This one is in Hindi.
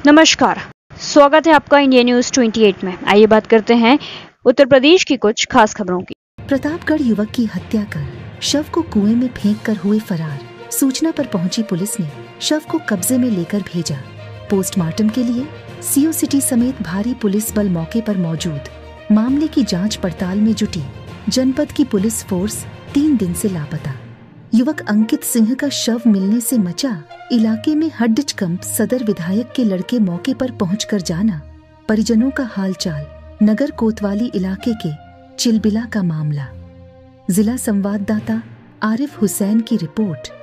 नमस्कार, स्वागत है आपका इंडिया न्यूज 28 में। आइए बात करते हैं उत्तर प्रदेश की कुछ खास खबरों की। प्रतापगढ़ युवक की हत्या कर शव को कुएं में फेंक कर हुए फरार। सूचना पर पहुंची पुलिस ने शव को कब्जे में लेकर भेजा। पोस्टमार्टम के लिए सीओ सिटी समेत भारी पुलिस बल मौके पर मौजूद। मामले की जांच पड़ताल में जुटी जनपद की पुलिस फोर्स 3 दिन से लापता। युवक अंकित सिंह का शव मिलने से मचा इलाके में हड्डकंप। सदर विधायक के लड़के मौके पर पहुंचकर जाना परिजनों का हालचाल। नगर कोतवाली इलाके के चिलबिला का मामला। जिला संवाददाता आरिफ हुसैन की रिपोर्ट।